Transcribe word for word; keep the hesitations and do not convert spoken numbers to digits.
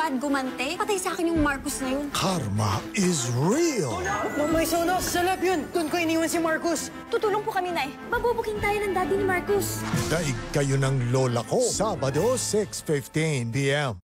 bad gumante. Patay sa akin yung Marcus na yun. Karma is real. Mamay Sonos, salap yun. Doon ko iniwan si Marcus. Tutulong po kami, Nay. Mabubuking tayo ng daddy ni Marcus. Daig kayo ng lola ko. Sabado, six fifteen p m